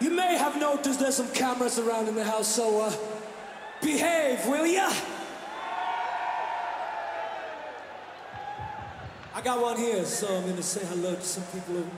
You may have noticed there's some cameras around in the house, so behave, will ya? I got one here, so I'm gonna say hello to some people who...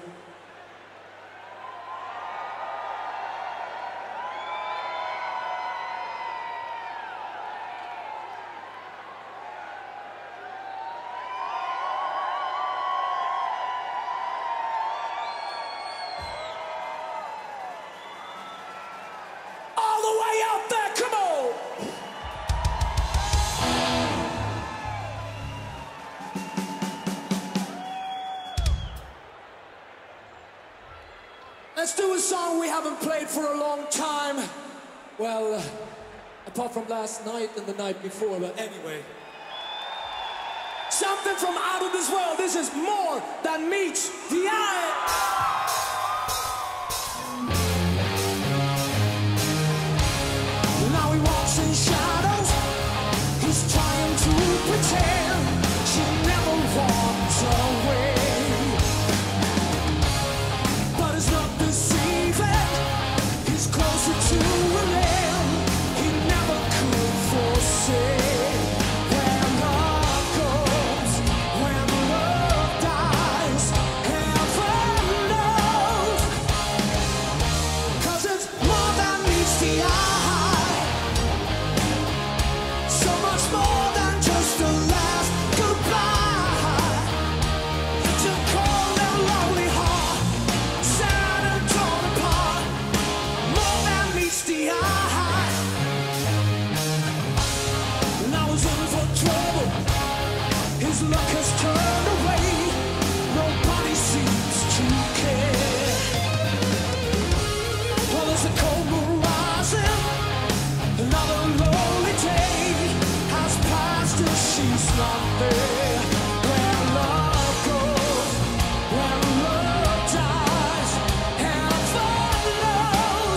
Let's do a song we haven't played for a long time. Well, apart from last night and the night before, but anyway. Something from out of this world. This is More Than Meets the Eye. Now he walks in shadows. He's trying to pretend she never walked away. To a land he never could forsake. Where love goes, when love dies, heaven knows. 'Cause it's more than meets the eye, so much more than just a last goodbye. It's a cold and lonely heart, sad and torn apart. The eye. Now he's in for trouble. His luck has turned away. Nobody seems to care. Well, there's a cold moon rising. Another lonely day has passed and she's not there. Where love goes, where love dies, heaven knows.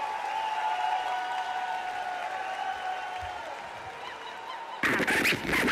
You